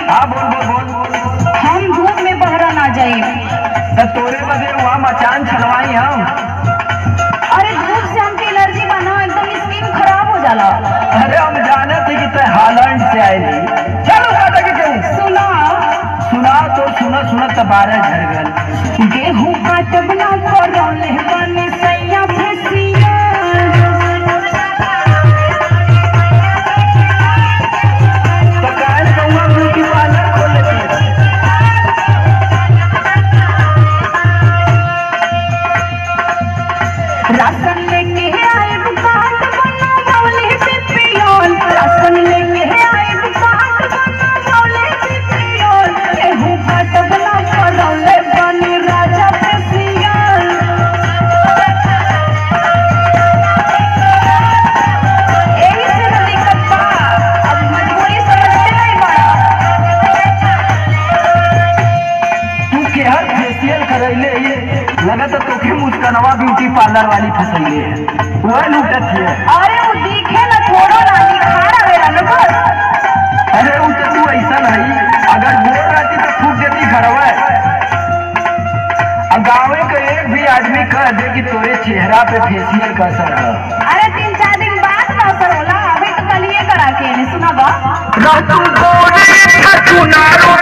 हाँ बोल बोल बोल। हम धूप में बहरा ना जाए तो तोरे बदे वहाँ मचान छलवाई हम। अरे धूप से हमकी एलर्जी बना, एकदम स्किन खराब हो जाला। अरे हम जाने थे कि तय हॉलैंड से आए। चलो काटा के क्यों सुना सुना तो सुना सुना तबारे झड़ गए। गेहूं काटब ना करौले बने सैया फसिया। तो काहे कहूँगा ब्यूटी पार्लर खोल लेती है। राशन लेके आए दुकान बना गौले पिपियोल। राशन लेके आए दुकान बना गौले पिपियोल। गेहूं काटब ना करौले बने राजा फसियाल। यही से ना दिक्कत बा, अब मजबूरी समझते नहीं बड़ा। तू केहर फेशियल करैले ये लगा तो तोखे मुस्कनवा ब्यूटी पार्लर वाली फसैले है वह लूटत है। अरे वो दिखे ना थोड़ो ना दिखाड़ा मेरा न बस। अरे वो तो तू ऐसा नहीं, अगर बोल रहती तो फूक देती घरवा। अब गाँव का एक भी आदमी कह दे कि तोरे चेहरा पे फेशियल का असर है। अरे 3-4 दिन बाद ना असर होला, अभी तो कल ये करा के सुना बा। तू